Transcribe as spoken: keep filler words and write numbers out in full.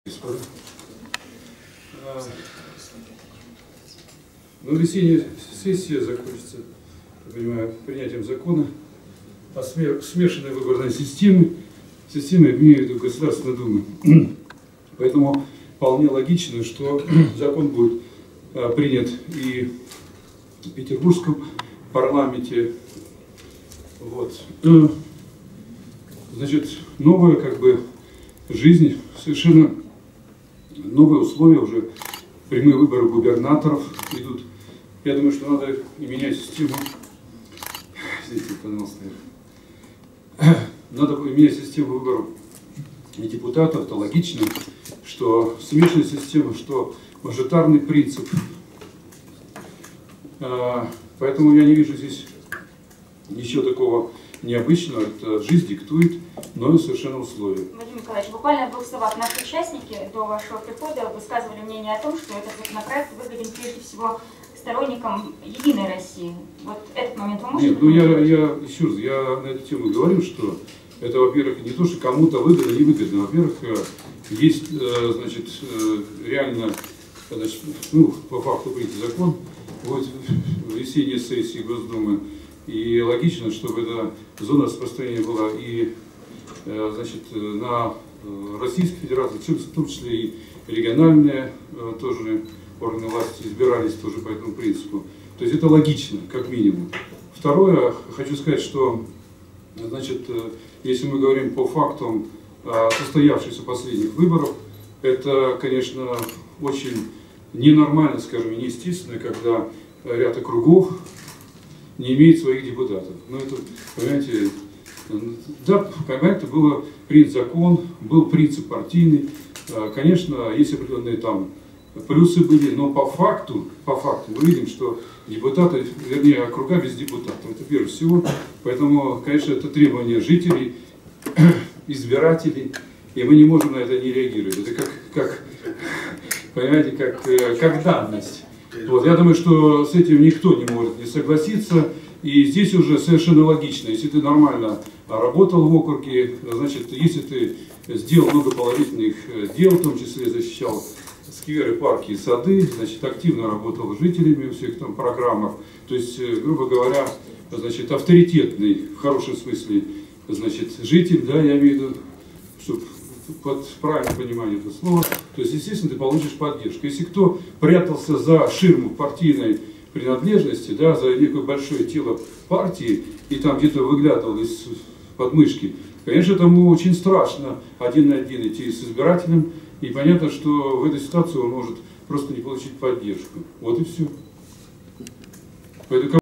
Ну, весенняя сессия закончится, я понимаю, принятием закона о смешанной выборной системе, системе, я имею в виду Государственной Думы. Поэтому вполне логично, что закон будет принят и в Петербургском парламенте. Вот. Значит, новая как бы жизнь, совершенно новые условия, уже прямые выборы губернаторов идут. Я думаю, что надо и менять систему. Извините, пожалуйста. Надо менять систему выборов и депутатов. Это логично, что смешанная система, что мажоритарный принцип. Поэтому я не вижу здесь ничего такого необычного. Это жизнь диктует новые совершенно условия. Владимир Николаевич, буквально в двух словах. Наши участники до вашего прихода высказывали мнение о том, что этот законопроект выгоден прежде всего сторонникам Единой России. Вот этот момент вы можете... Нет, ну я, я еще раз, я на эту тему говорю, что это, во-первых, не то, что кому-то выгодно, не выгодно. Во-первых, есть, значит, реально, значит, ну, по факту принят закон, будет в весенней сессии Госдумы, и логично, чтобы эта зона распространения была и, значит, на Российской Федерации, в том числе и региональные тоже органы власти избирались тоже по этому принципу. То есть это логично, как минимум. Второе, хочу сказать, что, значит, если мы говорим по фактам состоявшихся последних выборов, это, конечно, очень ненормально, скажем, неестественно, когда ряд округов не имеет своих депутатов. Ну, это, понимаете, да, понимаете, был принят закон, был принцип партийный. Конечно, есть определенные там плюсы были, но по факту, по факту мы видим, что депутаты, вернее, округа без депутатов. Это прежде всего. Поэтому, конечно, это требование жителей, избирателей, и мы не можем на это не реагировать. Это как, как понимаете, как, как данность. Вот, я думаю, что с этим никто не может не согласиться. И здесь уже совершенно логично. Если ты нормально работал в округе, значит, если ты сделал много положительных дел, в том числе защищал скверы, парки и сады, значит, активно работал с жителями во всех там программах. То есть, грубо говоря, значит, авторитетный, в хорошем смысле, значит, житель, да, я имею в виду, чтобы под правильное понимание этого слова, то есть, естественно, ты получишь поддержку. Если кто прятался за ширму партийной принадлежности, да, за некое большое тело партии, и там где-то выглядывал из подмышки, конечно, этому очень страшно один на один идти с избирателем, и понятно, что в этой ситуации он может просто не получить поддержку. Вот и все. Поэтому